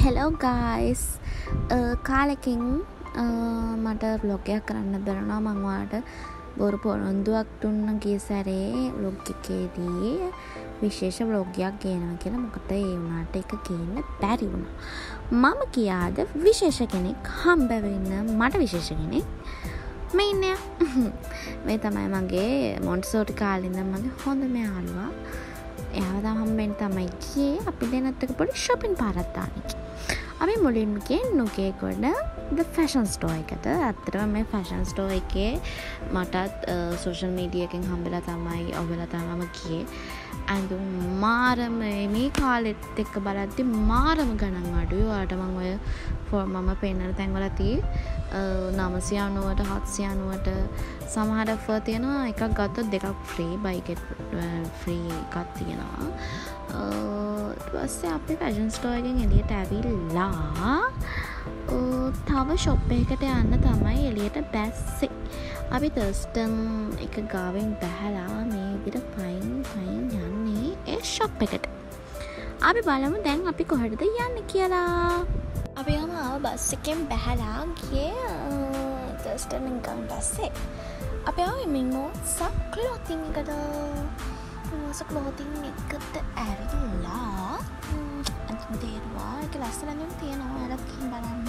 Hello guys කාලෙකින් මට blog එකක් කරන්න බැරුණා. මං ඔයාලට බොරු පොරොන්දුවක් දුන්න ගිය සැරේ බ්ලොග් එකේදී විශේෂ බ්ලොග් එකක් ගේනවා කියලා. මොකද ඒ වුණාට ඒක ගේන්න බැරි වුණා. මම කියාද විශේෂ කෙනෙක් හම්බ වෙන්න මට විශේෂ කෙනෙක් මේ ඉන්නේ. මේ තමයි මගේ මොන්ටිසෝරි කාලේ ඉඳන් මගේ හොඳම යාළුවා. එයාව හම්බෙන්න තමයි ගියේ. අපි දෙන්නත් එක්ක පොඩි shopping පාරක් දාන්න. අපි මුලින්ම ගියේ නුගේගොඩ the fashion store එකට. අත්‍තරම මේ fashion store එකේ මටත් social media එකෙන් හම්බෙලා තමයි ඔබලා තමයි ගියේ. අඳුම් මාරම මේ කාලෙත් එක්ක බලද්දි මාරම ගණන් අඩුයි. ඔයාලට මම ඔය මම පෙන්නන තැන්වල තියෙයි 990ට 790ට සමහර offer තියෙනවා. එකක් ගත්තොත් දෙකක් free bike free එකක් තියෙනවා. ඊට පස්සේ අපි fashion store එකෙන් එළියට ඇවිල්ලා තව shop එකකට යන්න තමයි එළියට බැස්සේ. අපි තර්ස්ටන් එක ගාවෙන් බැහැලා මේ විදිහට පයින් යන්නේ ඒ shop එකට. අපි බලමු දැන් අපි කොහෙටද යන්නේ කියලා. අපි ආව බස් එකෙන් බැහැලා ගියේ තර්ස්ටන් එකෙන් පස්සේ අපි ආවේ මිනෝසා ක්ලොතින් එකට. මිනෝසා ක්ලොතින් එකට ඇවිල්ලා අන්තිම දේරුවා ඒක ලස්සනම තියෙනවා. ඔයාලත් ගිහින් බලන්න.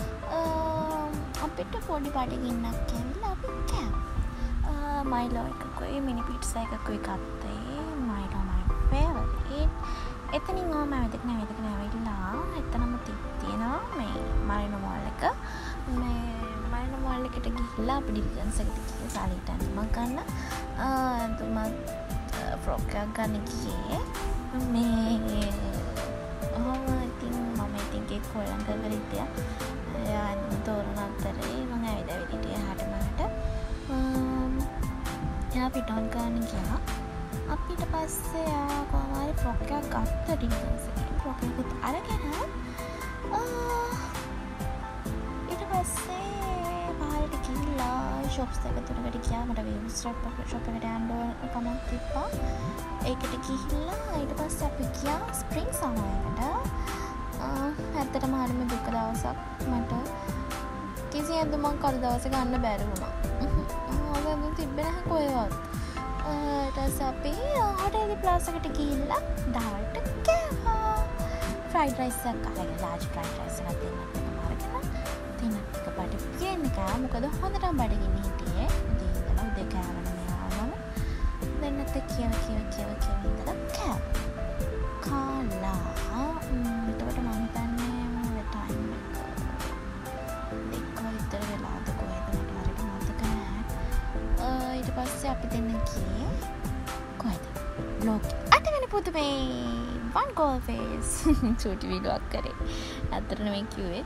අපිට පොඩි බඩගින්නක් ඇවිල්ලා අපි කෑවා. මයිලෝ එකකුයි මිනි පිට්සා එකකුයි ගත්තේ. Milo my favorite. එතනින් ඕම ඇවිල්ලා එතනම තියෙනවා මේ මරිනෝ මෝල් එක. මේ මරිනෝ මෝල් එකට ගිහිල්ලා අපි ඩිලිජන්ස් එකට ගිහින් සාලිට අඳුමක් ගන්න. ෆ්‍රොක් එකක් ගන්න ගියේ. මේ ඉතින් මම ඉතින් ඒක හොයන් කරගෙන ඉතියා. තෝරන අතරේ මම ඇවිදවිදිටිය හටමට එයා පිටෝන් ගන්න ගියා. අපිට පස්සේ කොහොමහරි ෆ්‍රොක් එකක් ගත්ත ඩිලිජන්ස් එකෙන්. ෆ්‍රොක් එකත් අරගෙන ඊට පස්සේ පාරට ගිහිල්ලා ෂොප්ස් එක තුනකට ගියා. මට වේව්ස් ෂොප් එකට යන්න කමක් තිබ්බා. ඒකට ගිහිල්ලා ඊට පස්සේ අපි ගියා ස්ප්‍රින්ග් සමර් එකට. ඇත්තටම හරිම දුක දවසක්. මට කිසි ඇඳුමක් අද දවසේ ගන්න බැරි වුණා. ඔය ඇඳුම් තිබ්බේ නැහැ කොහෙවත්. ඊට පස්සේ අපි හොටෙල් ප්ලාස් එකට ගිහිල්ලා දවල්ට කෑවා. ෆ්‍රයිඩ් රයිස් එකක් අරගෙන ලාර්ජ් ෆ්‍රයිඩ් රයිස් එකක් දෙන්නත් එකම අරගෙන තින්නත් එක බඩ පිරෙන්න කෑවා. මොකද හොඳටම බඩගින්න හිටියේ. ඉතින් ඉඳලා උදේ කෑවන මෙයාම දෙන්නත් එක්ක කියව ඉඳලා කෑවා. කාලා එතකොට මම හිතන්නේ ටයිම් එක දෙක විතර වෙලාද කොහෙද මට හරියට මතක නැහැ. ඊට පස්සේ අපි දෙන්න ගියේ කොහෙද? බ්ලොග් 8 වෙනි පුදුමේ one goal face චූටි වීඩියෝ එකක් කරේ. අතට නෙමෙයි කිව්වේ.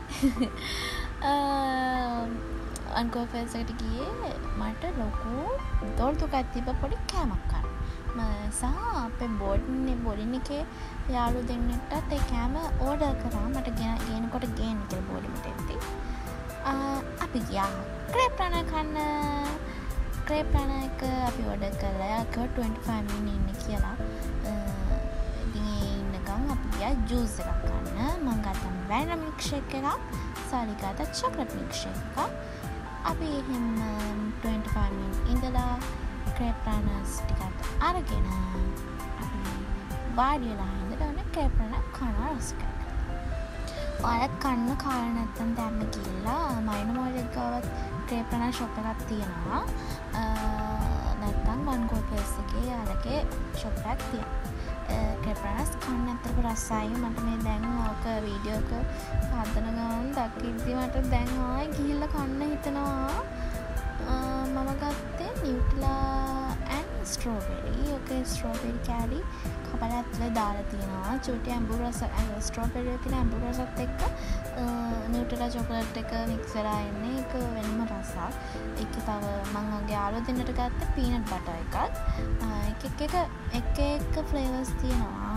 one goal face එකට ගියේ මට ලොකු දොරටුකක් තිබ්බ පොඩි කෑමක් ගන්න. සහ අපේ බෝඩින් එකේ යාළු දෙන්නෙක්ටත් ඒ කෑම ඕඩර් කරා. මට ගේනකොට ගේන්න කියලා බෝඩින්ට එද්දි අපි ගියා ක්‍රේප් රන කන්න. ක්‍රේප් රන එක අපි ඕඩර් කළා. යා 25 මිනිත් ඉන්න කියලා. ඉතින් ඒ ඉන්නකම් අපි ගියා ජූස් එකක් ගන්න. මම ගත්තා වැනිලා මිල්ක් ෂේක් එකක්. සාලි ගත්තා චොක්ලට් මිල්ක් ෂේක් එකක්. අපි එහෙම 25 මිනිත් ඉඳලා ක්‍රේප් රනස් ටිකත් අරගෙන අපි වාඩි වෙලා ඉඳලා ක්‍රේප් රන කන රස කරගත්තා. ඔයාලා කන්න කාලා නැත්තම් දැම්ම ගිහලා මරිනෝ මෝල් එක ගාවත් ක්‍රේප් රන ෂොප් එකක් තියෙනවා. නැත්තම් වන් ගෝ ප්ලේස් එකේ යාලගේ ෂොප් එකක් තියෙනවා. ක්‍රේප් රනස් කන්න ඇත්තට රසයි. මට මේ දැන් ඕක වීඩියෝ එක හදන ගමන් දකිද්දි මට දැන් ආයි ගිහිල්ලා කන්න හිතෙනවා. මම ගත්තේ Nutella and strawberry. Okay strawberry කෑලි කපලා ඇතුලේ දාලා තියෙනවා. චූටි ඇඹුල් රස ස්ට්‍රෝබෙරි එකේ ඇඹුල් රසත් එක්ක නිව්ට්ලා චොකලට් එක මික්ස් වෙලා ඉන්නේ. ඒක වෙනම රසක්. ඒකේ තව මම අගේ යාළුවා දෙන්නට ගත්ත පීනට් බටර් එකක්. එක ෆ්ලේවර්ස් තියෙනවා.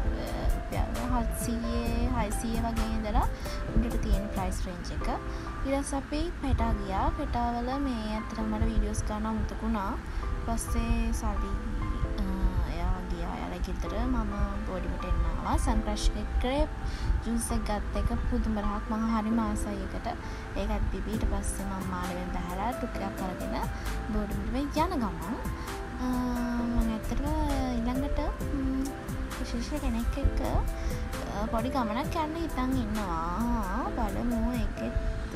700 600 වගේ ඉඳලා උඩට තියෙන ප්‍රයිස් රේන්ජ් එක. ඊළඟට අපි පෙටා ගියා. පෙටාවල මේ අතට මට වීඩියෝස් ගන්න අමතකුණා. පස්සේ සල්ලි එයා ගියා. එයාලා විතර මම බෝඩිමට එන්න ආවා. සන්ක්‍රෂ් එකේ ක්‍රේප් ජූස් එක ගත්ත එක පුදුම රහක්. මම හරිම ආසයි ඒකට. ඒකත් බිබී. ඊට පස්සේ මම මාළුවෙන් බහලා ටුකයක් අරගෙන බෝඩිමට යන ගමන් මම ඇත්තටම ඊළඟට විශේෂ කෙනෙක් එක්ක පොඩි ගමනක් යන්න හිතන් ඉන්නවා. බලමු ඒකෙත්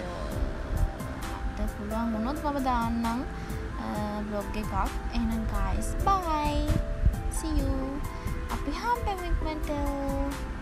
මට පුළුවන් වුණොත් මම දාන්නම් බ්ලොග් එකක්. එහෙනම් guys bye, see you. අපි හම්බෙමු ඉක්මනට.